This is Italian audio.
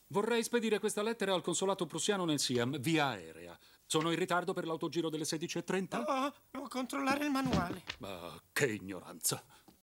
Vorrei spedire questa lettera al consolato prussiano nel Siam, via aerea. Sono in ritardo per l'autogiro delle 16:30? Oh, devo controllare il manuale. Ma che ignoranza.